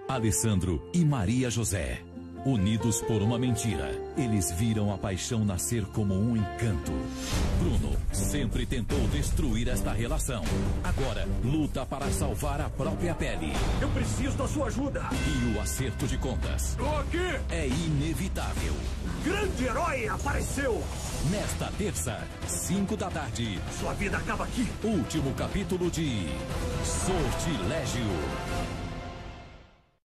Alessandro e Maria José. Unidos por uma mentira, eles viram a paixão nascer como um encanto. Bruno sempre tentou destruir esta relação. Agora luta para salvar a própria pele. Eu preciso da sua ajuda. E o acerto de contas Tô aqui. é inevitável. Grande herói apareceu. Nesta terça, 5 da tarde. Sua vida acaba aqui. Último capítulo de Sortilégio.